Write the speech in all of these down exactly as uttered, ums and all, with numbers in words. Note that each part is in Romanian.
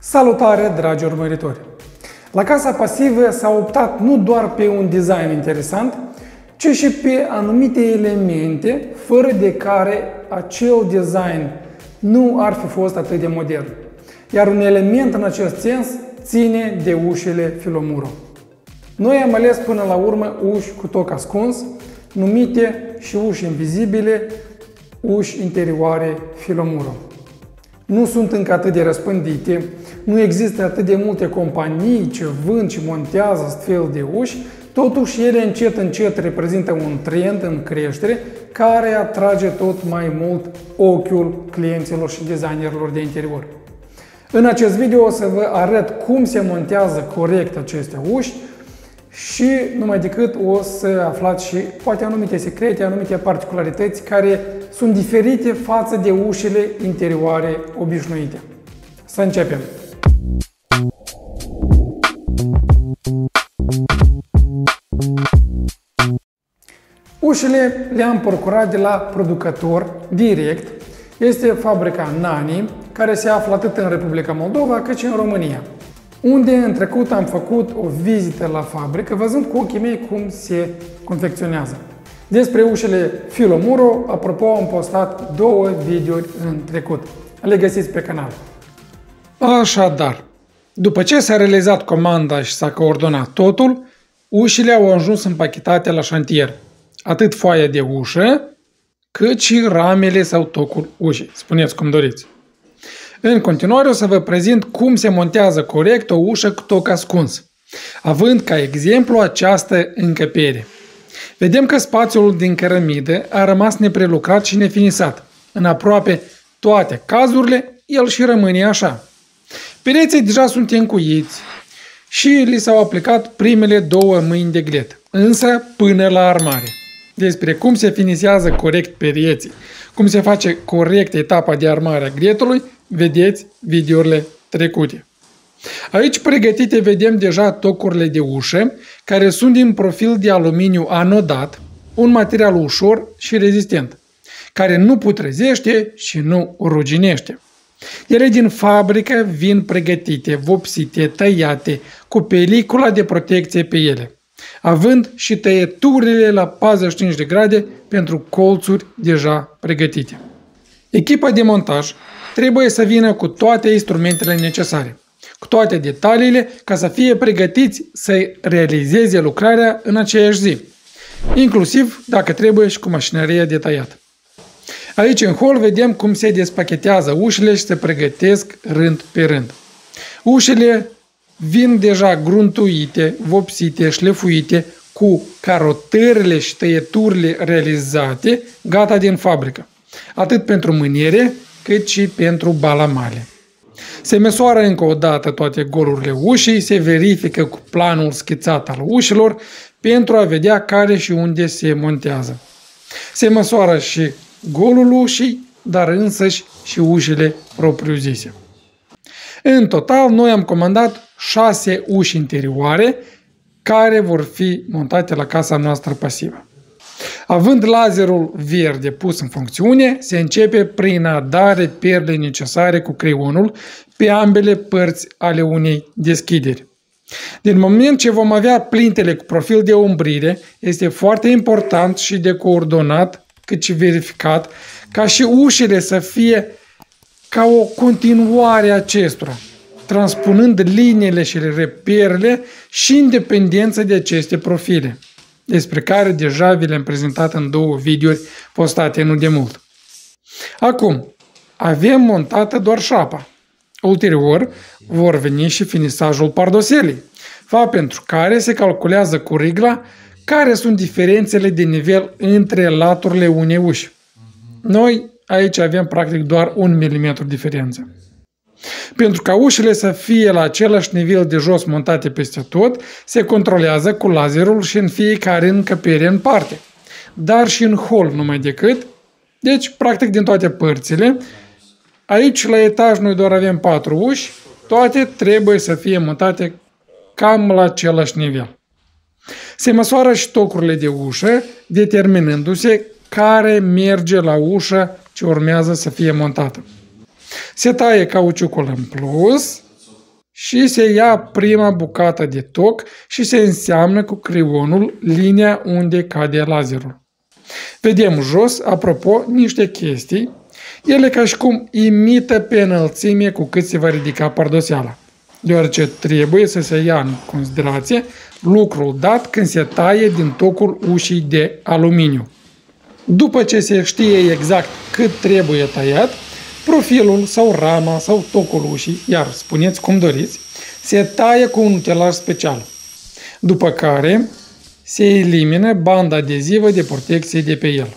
Salutare, dragi urmăritori! La casa pasivă s-a optat nu doar pe un design interesant, ci și pe anumite elemente fără de care acel design nu ar fi fost atât de modern. Iar un element în acest sens ține de ușile Filomuro. Noi am ales până la urmă uși cu toc ascuns, numite și uși invizibile, uși interioare Filomuro. Nu sunt încă atât de răspândite, nu există atât de multe companii ce vând și montează astfel de uși, totuși ele încet încet reprezintă un trend în creștere care atrage tot mai mult ochiul clienților și designerilor de interior. În acest video o să vă arăt cum se montează corect aceste uși și numai decât o să aflați și poate anumite secrete, anumite particularități care sunt diferite față de ușile interioare obișnuite. Să începem! Ușile le-am procurat de la producător direct. Este fabrica Nani, care se află atât în Republica Moldova cât și în România, unde în trecut am făcut o vizită la fabrică, văzând cu ochii mei cum se confecționează. Despre ușile Filomuro, apropo, am postat două videouri în trecut. Le găsiți pe canal. Așadar, după ce s-a realizat comanda și s-a coordonat totul, ușile au ajuns împachetate la șantier. Atât foaia de ușă, cât și ramele sau tocul ușii. Spuneți cum doriți. În continuare o să vă prezint cum se montează corect o ușă cu toc ascuns, având ca exemplu această încăpere. Vedem că spațiul din cărămidă a rămas neprelucrat și nefinisat. În aproape toate cazurile, el și rămâne așa. Pereții deja sunt încuiți și li s-au aplicat primele două mâini de glet, însă până la armare. Despre cum se finisează corect pereții, cum se face corect etapa de armare a gletului, vedeți videourile trecute. Aici pregătite vedem deja tocurile de ușă, care sunt din profil de aluminiu anodat, un material ușor și rezistent, care nu putrezește și nu ruginește. Ele din fabrică vin pregătite, vopsite, tăiate, cu pelicula de protecție pe ele, având și tăieturile la patruzeci și cinci de grade pentru colțuri deja pregătite. Echipa de montaj trebuie să vină cu toate instrumentele necesare, cu toate detaliile, ca să fie pregătiți să realizeze lucrarea în aceeași zi, inclusiv dacă trebuie și cu mașinăria detaliată. Aici în hol vedem cum se despachetează ușile și se pregătesc rând pe rând. Ușile vin deja gruntuite, vopsite, șlefuite, cu carotările și tăieturile realizate, gata din fabrică, atât pentru mâniere, cât și pentru balamale. Se măsoară încă o dată toate golurile ușii, se verifică cu planul schițat al ușilor pentru a vedea care și unde se montează. Se măsoară și golul ușii, dar însăși și ușile propriu-zise. În total, noi am comandat șase uși interioare care vor fi montate la casa noastră pasivă. Având lazerul verde pus în funcțiune, se începe prin a da reperele necesare cu creionul pe ambele părți ale unei deschideri. Din moment ce vom avea plintele cu profil de umbrire, este foarte important și de coordonat, cât și verificat, ca și ușile să fie ca o continuare a acestora, transpunând liniile și reperele și independența de aceste profile, despre care deja vi le-am prezentat în două videouri postate nu de mult. Acum, avem montată doar șapa. Ulterior, vor veni și finisajul pardoselei, fapt pentru care se calculează cu rigla care sunt diferențele de nivel între laturile unei uși. Noi aici avem practic doar un milimetru diferență. Pentru ca ușile să fie la același nivel de jos montate peste tot, se controlează cu lazerul și în fiecare încăpere în parte, dar și în hol numai decât, deci practic din toate părțile. Aici la etaj noi doar avem patru uși, toate trebuie să fie montate cam la același nivel. Se măsoară și tocurile de ușă, determinându-se care merge la ușă ce urmează să fie montată. Se taie cauciucul în plus și se ia prima bucată de toc și se înseamnă cu creionul linia unde cade lazerul. Vedem jos, apropo, niște chestii, ele ca și cum imită pe înălțime cu cât se va ridica pardoseala, deoarece trebuie să se ia în considerație lucrul dat când se taie din tocul ușii de aluminiu. După ce se știe exact cât trebuie tăiat, profilul sau rama sau tocul ușii, iar spuneți cum doriți, se taie cu un utilaj special, după care se elimină banda adezivă de protecție de pe el.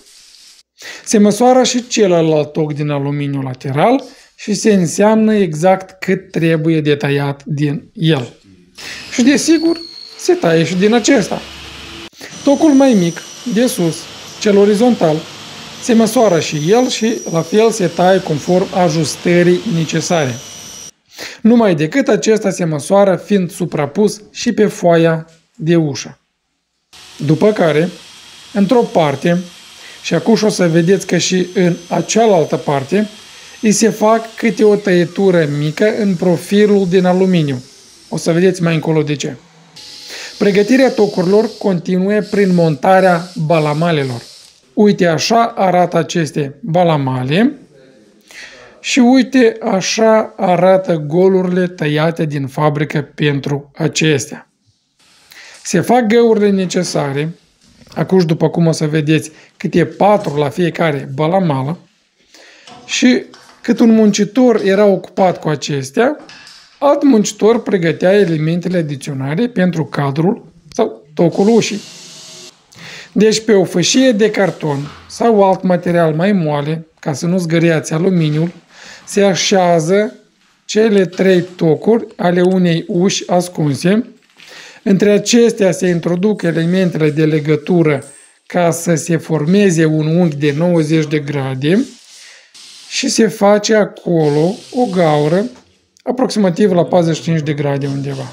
Se măsoară și celălalt toc din aluminiu lateral și se înseamnă exact cât trebuie de tăiat din el. Și desigur, se taie și din acesta. Tocul mai mic, de sus, cel orizontal, se măsoară și el și la fel se taie conform ajustării necesare. Numai decât acesta se măsoară fiind suprapus și pe foaia de ușă. După care, într-o parte, și acum o să vedeți că și în cealaltă parte, îi se fac câte o tăietură mică în profilul din aluminiu. O să vedeți mai încolo de ce. Pregătirea tocurilor continuă prin montarea balamalelor. Uite, așa arată aceste balamale și uite, așa arată golurile tăiate din fabrică pentru acestea. Se fac găurile necesare, acum după cum o să vedeți, câte patru la fiecare balamală și cât un muncitor era ocupat cu acestea, alt muncitor pregătea elementele adiționale pentru cadrul sau tocul ușii. Deci pe o fâșie de carton sau alt material mai moale, ca să nu zgâriați aluminiul, se așează cele trei tocuri ale unei uși ascunse. Între acestea se introduc elementele de legătură ca să se formeze un unghi de nouăzeci de grade și se face acolo o gaură aproximativ la patruzeci și cinci de grade undeva.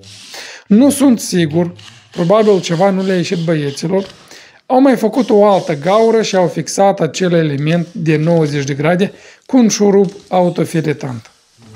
Nu sunt sigur, probabil ceva nu le-a ieșit băieților, au mai făcut o altă gaură și au fixat acel element de nouăzeci de grade cu un șurub autofiletant.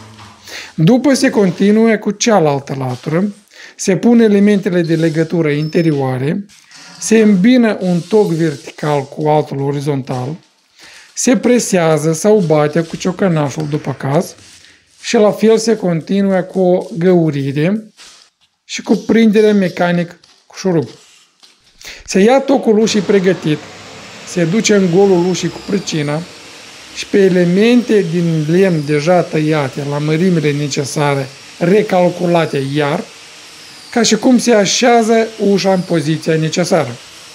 După se continuă cu cealaltă latură, se pun elementele de legătură interioare, se îmbină un toc vertical cu altul orizontal, se presează sau bate cu ciocănașul după caz și la fel se continuă cu o găurire și cu prindere mecanic cu șurub. Se ia tocul ușii pregătit, se duce în golul ușii cu pricina și pe elemente din lemn deja tăiate la mărimile necesare, recalculate iar, ca și cum se așează ușa în poziția necesară.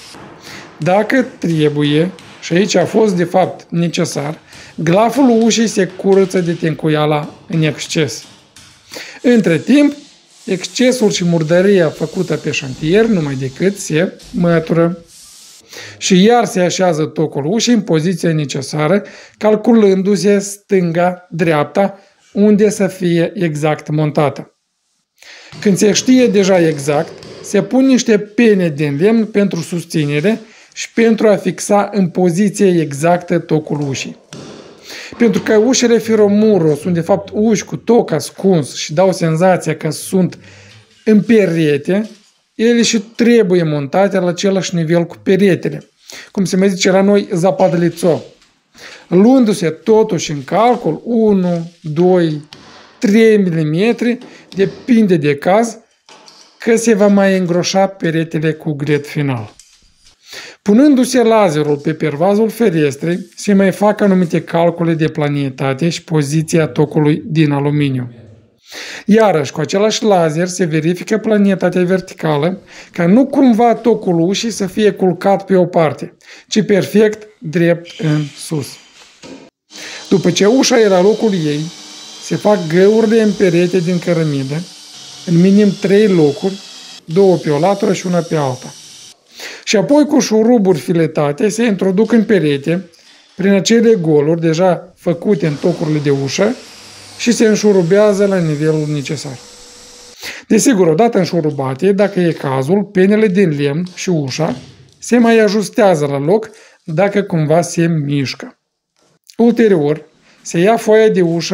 Dacă trebuie, și aici a fost de fapt necesar, glaful ușii se curăță de tencuiala în exces. Între timp, excesul și murdăria făcută pe șantier numai decât se mătură. Și iar se așează tocul ușii în poziția necesară, calculându-se stânga-dreapta, unde să fie exact montată. Când se știe deja exact, se pun niște pene din lemn pentru susținere și pentru a fixa în poziție exactă tocul ușii. Pentru că ușile firomuro sunt de fapt uși cu toc ascuns și dau senzația că sunt în perete, ele și trebuie montate la același nivel cu peretele, cum se mai zice la noi zapadlițo. Luându-se totuși în calcul unu, doi, trei milimetri, depinde de caz, că se va mai îngroșa peretele cu gret final. Punându-se lazerul pe pervazul ferestrei, se mai fac anumite calcule de planietate și poziția tocului din aluminiu. Iarăși, cu același laser se verifică planietatea verticală, ca nu cumva tocul ușii să fie culcat pe o parte, ci perfect drept în sus. După ce ușa e la locul ei, se fac găurile în perete din cărămidă, în minim trei locuri, două pe o latură și una pe alta. Și apoi cu șuruburi filetate se introduc în perete, prin acele goluri deja făcute în tocurile de ușă, și se înșurubează la nivelul necesar. Desigur, odată înșurubate, dacă e cazul, penele din lemn și ușa se mai ajustează la loc dacă cumva se mișcă. Ulterior, se ia foaia de ușă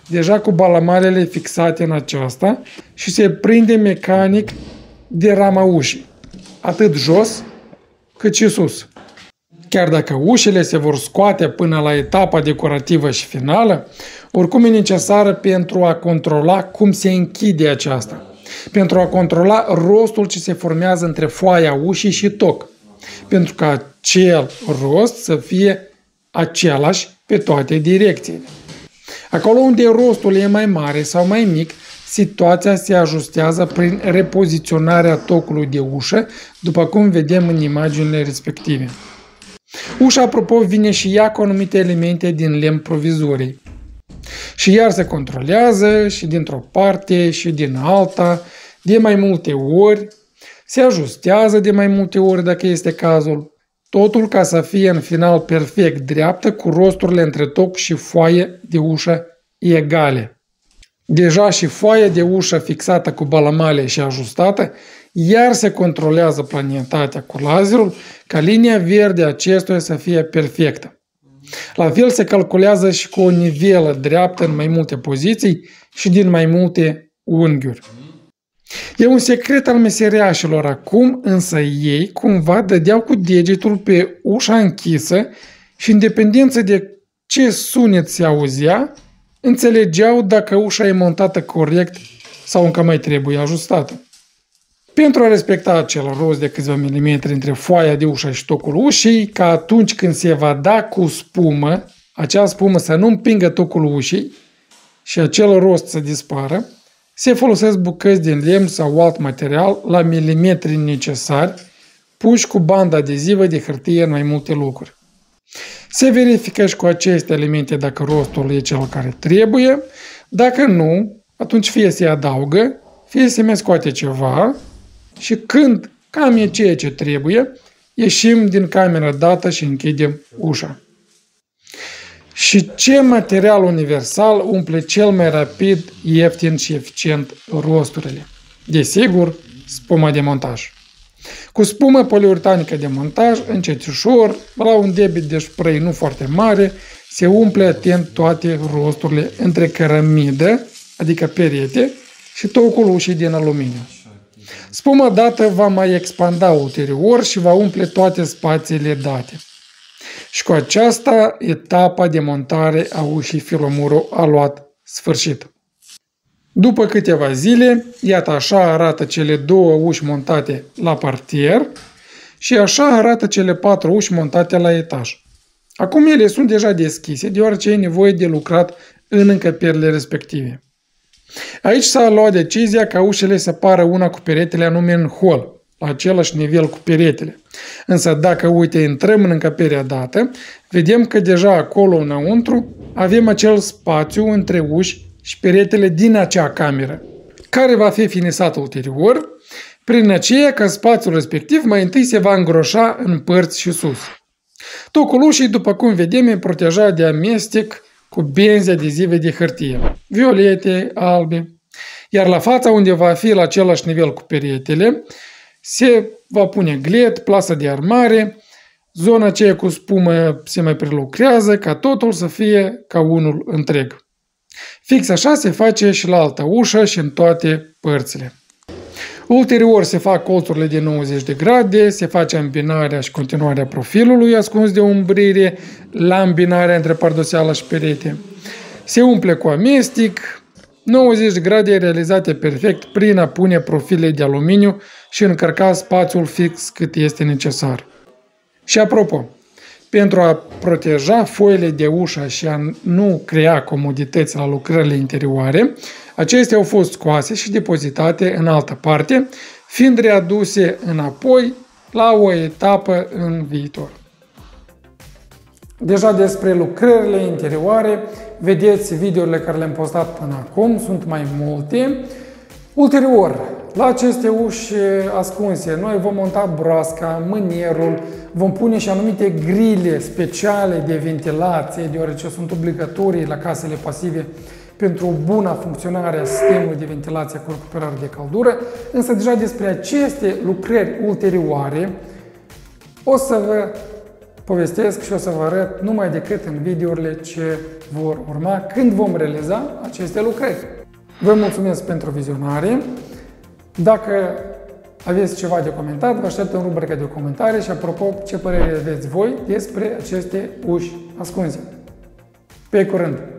deja cu balamalele fixate în aceasta și se prinde mecanic de rama ușii, atât jos cât și sus. Chiar dacă ușile se vor scoate până la etapa decorativă și finală, oricum e necesară pentru a controla cum se închide aceasta, pentru a controla rostul ce se formează între foaia ușii și toc, pentru ca acel rost să fie același pe toate direcțiile. Acolo unde rostul e mai mare sau mai mic, situația se ajustează prin repoziționarea tocului de ușă, după cum vedem în imaginile respective. Ușa, apropo, vine și ea cu anumite elemente din lemn provizorii. Și iar se controlează și dintr-o parte și din alta, de mai multe ori, se ajustează de mai multe ori dacă este cazul, totul ca să fie în final perfect dreaptă cu rosturile între toc și foaie de ușă egale. Deja și foaia de ușă fixată cu balamale și ajustată, iar se controlează planetatea cu lazerul ca linia verde a acestuia să fie perfectă. La fel se calculează și cu o nivelă dreaptă în mai multe poziții și din mai multe unghiuri. E un secret al meseriașilor acum, însă ei cumva dădeau cu degetul pe ușa închisă și în dependență de ce sunet se auzea, înțelegeau dacă ușa e montată corect sau încă mai trebuie ajustată. Pentru a respecta acel rost de câțiva milimetri între foaia de ușă și tocul ușii, ca atunci când se va da cu spumă, acea spumă să nu împingă tocul ușii și acel rost să dispară, se folosesc bucăți din lemn sau alt material la milimetri necesari, puși cu bandă adezivă de hârtie în mai multe locuri. Se verifică și cu aceste elemente dacă rostul e cel care trebuie, dacă nu, atunci fie se adaugă, fie se mai scoate ceva și când cam e ceea ce trebuie, ieșim din camera dată și închidem ușa. Și ce material universal umple cel mai rapid, ieftin și eficient rosturile? Desigur, spuma de montaj. Cu spumă poliuretanică de montaj, încet ușor, la un debit de spray nu foarte mare, se umple atent toate rosturile între cărămidă, adică perete, și tocul ușii din aluminiu. Spuma dată va mai expanda ulterior și va umple toate spațiile date. Și cu aceasta, etapa de montare a ușii Filomuro a luat sfârșit. După câteva zile, iată așa arată cele două uși montate la parter și așa arată cele patru uși montate la etaj. Acum ele sunt deja deschise, deoarece e nevoie de lucrat în încăperile respective. Aici s-a luat decizia ca ușile să pară una cu peretele anume în hol, la același nivel cu peretele. Însă dacă, uite, intrăm în încăperea dată, vedem că deja acolo înăuntru avem acel spațiu între uși și peretele din acea cameră, care va fi finisat ulterior, prin aceea că spațiul respectiv mai întâi se va îngroșa în părți și sus. Tocul ușii, după cum vedem, e protejat de amestec cu benzi adezive de hârtie, violete, albe, iar la fața unde va fi la același nivel cu peretele, se va pune glet, plasă de armare, zona aceea cu spumă se mai prelucrează ca totul să fie ca unul întreg. Fix așa se face și la alta ușă și în toate părțile. Ulterior se fac colțurile de nouăzeci de grade, se face îmbinarea și continuarea profilului ascuns de umbrire la îmbinarea între pardoseală și perete. Se umple cu amestec, nouăzeci de grade realizate perfect prin a pune profile de aluminiu și încărca spațiul fix cât este necesar. Și apropo, pentru a proteja foile de ușă și a nu crea comodități la lucrările interioare, acestea au fost scoase și depozitate în altă parte, fiind readuse înapoi la o etapă în viitor. Deja despre lucrările interioare, vedeți videourile care le-am postat până acum, sunt mai multe. Ulterior, la aceste uși ascunse, noi vom monta broasca, mânierul, vom pune și anumite grile speciale de ventilație, deoarece sunt obligatorii la casele pasive pentru buna funcționare a sistemului de ventilație cu recuperare de căldură, însă deja despre aceste lucrări ulterioare o să vă povestesc și o să vă arăt numai decât în videourile ce vor urma când vom realiza aceste lucrări. Vă mulțumesc pentru vizionare. Dacă aveți ceva de comentat, vă aștept în rubrica de comentarii și apropo, ce părere aveți voi despre aceste uși ascunse. Pe curând!